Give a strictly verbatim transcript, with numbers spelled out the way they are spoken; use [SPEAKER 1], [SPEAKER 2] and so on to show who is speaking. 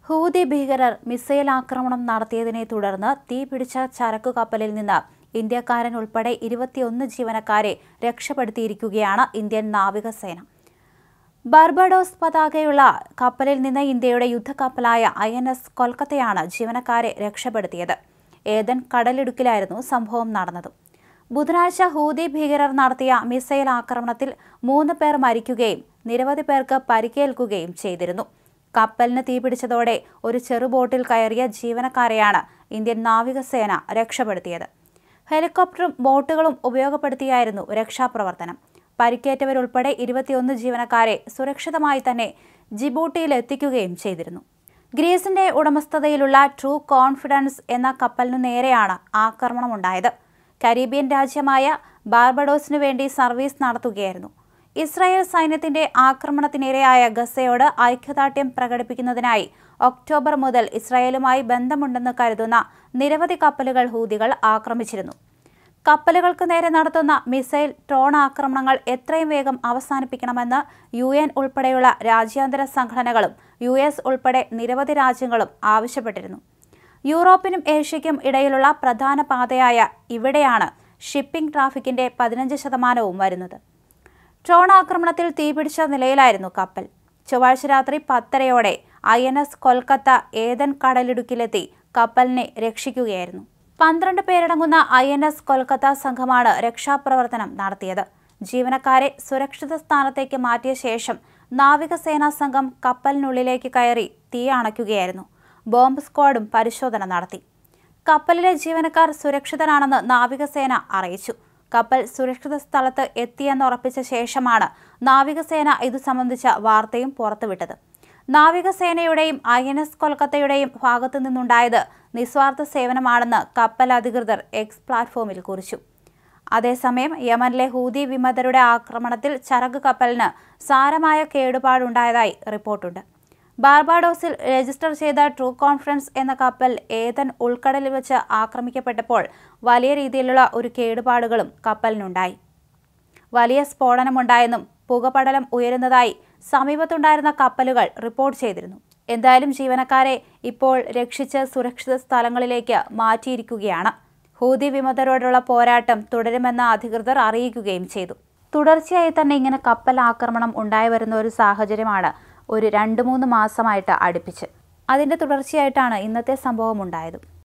[SPEAKER 1] Houthi ഭീകരർ missile ആക്രമണം നടത്തിയതിനെ തുടർന്ന് തീപിടിച്ച ചരക്കു കപ്പലിൽ നിന്ന് ഇന്ത്യക്കാരൻ ഉൾപ്പെടെ ഇരുപത്തിയൊന്ന് ജീവനക്കാരെ രക്ഷപ്പെടുത്തിയിരിക്കുകയാണ് ഇന്ത്യൻ നാവികസേന. ബാർബഡോസ് പതാകയുള്ള കപ്പലിൽ നിന്ന് ഇന്ത്യയുടെ യുദ്ധക്കപ്പലായ ഐ എൻ എസ് കൊൽക്കത്തയാണ് ജീവനക്കാരെ രക്ഷപ്പെടുത്തിയത്. ഏദൻ കടലിടുക്കിലായിരുന്നു സംഭവം നടന്നത്. ബുധനാഴ്ച ഹൂതി ഭീകരർ നടത്തിയ മിസൈൽ ആക്രമണത്തിൽ മൂന്ന് പേർ മരിക്കുകയും നിരവധി പേർക്ക് പരിക്കേൽക്കുകയും ചെയ്തിരുന്നു. കപ്പലിന് തീപിടിച്ചതോടെ ഒരു ചെറുബോട്ടിൽ കയറിയ ജീവനക്കാരെയാണ് ഇന്ത്യൻ നാവികസേന രക്ഷപ്പെടുത്തിയത്. ഹെലികോപ്റ്ററും ബോട്ടുകളും ഉപയോഗപ്പെടുത്തിയായിരുന്നു രക്ഷാപ്രവർത്തനം. പരിക്കേറ്റവരുൾപ്പെടെ ഇരുപത്തിയൊന്ന് ജീവനക്കാരെ സുരക്ഷിതമായി തന്നെ ജിബൂട്ടിയിൽ എത്തിക്കുകയും ചെയ്തിരുന്നു. ഗ്രീസിന്റെ ഉടമസ്ഥതയിലുള്ള ട്രൂ കോൺഫിഡൻസ് എന്ന കപ്പലിനു നേരെയാണ് ആക്രമണമുണ്ടായത്. കരീബിയൻ രാജ്യമായ ബാർബഡോസിനു വേണ്ടി സർവീസ് നടത്തുകയായിരുന്നു. ഇസ്രായേൽ സൈന്യത്തിന്റെ ആക്രമണത്തിനിരയായ ഗസയോട് ഐക്യദാർഢ്യം പ്രകടിപ്പിക്കുന്നതിനായി ഒക്ടോബർ മുതൽ ഇസ്രായേലുമായി ബന്ധമുണ്ടെന്ന് കരുതുന്ന നിരവധി കപ്പലുകൾ ഹൂതികൾ ആക്രമിച്ചിരുന്നു. കപ്പലുകൾക്ക് നേരെ നടത്തുന്ന മിസൈൽ ഡ്രോൺ ആക്രമണങ്ങൾ എത്രയും വേഗം അവസാനിപ്പിക്കണമെന്ന് യു എൻ ഉൾപ്പെടെയുള്ള രാജ്യാന്തര സംഘടനകളും യു എസ് ഉൾപ്പെടെ നിരവധി രാജ്യങ്ങളും ആവശ്യപ്പെട്ടിരുന്നു. യൂറോപ്പിനും ഏഷ്യയ്ക്കും ഇടയിലുള്ള പ്രധാന പാതയായ ഇവിടെയാണ് ഷിപ്പിംഗ് ട്രാഫിക്കിന്റെ പതിനഞ്ച് ശതമാനവും വരുന്നത്. ഡ്രോൺ ആക്രമണത്തിൽ തീപിടിച്ച നിലയിലായിരുന്നു കപ്പൽ. ചൊവ്വാഴ്ച രാത്രി പത്തരയോടെ I N S Kolkata Aden കടലിടുക്കിലെത്തി കപ്പലിനെ രക്ഷിക്കുകയായിരുന്നു. പന്ത്രണ്ട് പേരടങ്ങുന്ന ഐ എൻ എസ് കൊൽക്കത്ത സംഘമാണ് രക്ഷാപ്രവർത്തനം നടത്തിയത്. ജീവനക്കാരെ സുരക്ഷിത സ്ഥാനത്തേക്ക് മാറ്റിയ ശേഷം നാവികസേനാ സംഘം കപ്പലിനുള്ളിലേക്ക് കയറി തീ അണയ്ക്കുകയായിരുന്നു. ബോംബ് സ്ക്വാഡും പരിശോധന നടത്തി. കപ്പലിലെ ജീവനക്കാർ സുരക്ഷിതരാണെന്ന് നാവികസേന അറിയിച്ചു. കപ്പൽ സുരക്ഷിത സ്ഥലത്ത് എത്തിയെന്നുറപ്പിച്ച ശേഷമാണ് നാവികസേന ഇതു സംബന്ധിച്ച വാർത്തയും പുറത്തുവിട്ടത്. നാവികസേനയുടെയും ഐ എൻ എസ് കൊൽക്കത്തയുടെയും ഭാഗത്തു നിന്നുണ്ടായത് നിസ്വാർത്ഥ സേവനമാണെന്ന് കപ്പൽ അധികൃതർ എക്സ് പ്ലാറ്റ്ഫോമിൽ കുറിച്ചു. അതേസമയം യമനിലെ ഹൂതി വിമതരുടെ ആക്രമണത്തിൽ ചരക്ക് കപ്പലിന് സാരമായ കേടുപാടുണ്ടായതായി റിപ്പോർട്ടുണ്ട്. ബാർബാഡോസിൽ രജിസ്റ്റർ ചെയ്ത ട്രൂ കോൺഫിഡൻസ് എന്ന കപ്പൽ ഏദൻ ഉൾക്കടലിൽ വെച്ച് ആക്രമിക്കപ്പെട്ടപ്പോൾ വലിയ രീതിയിലുള്ള ഒരു കേടുപാടുകളും കപ്പലിനുണ്ടായി. വലിയ സ്ഫോടനമുണ്ടായെന്നും പുകപടലം ഉയരുന്നതായി സമീപത്തുണ്ടായിരുന്ന കപ്പലുകൾ റിപ്പോർട്ട് ചെയ്തിരുന്നു. എന്തായാലും ജീവനക്കാരെ ഇപ്പോൾ രക്ഷിച്ച് സുരക്ഷിത സ്ഥലങ്ങളിലേക്ക് മാറ്റിയിരിക്കുകയാണ്. ഹൂതി വിമതരോടുള്ള പോരാട്ടം തുടരുമെന്ന് അധികൃതർ അറിയിക്കുകയും ചെയ്തു. തുടർച്ചയായി തന്നെ ഇങ്ങനെ കപ്പൽ ആക്രമണം ഉണ്ടായി വരുന്ന ഒരു സാഹചര്യമാണ് ഒരു രണ്ട് മൂന്ന് മാസമായിട്ട് അടുപ്പിച്ച്. അതിൻ്റെ തുടർച്ചയായിട്ടാണ് ഇന്നത്തെ സംഭവം ഉണ്ടായത്.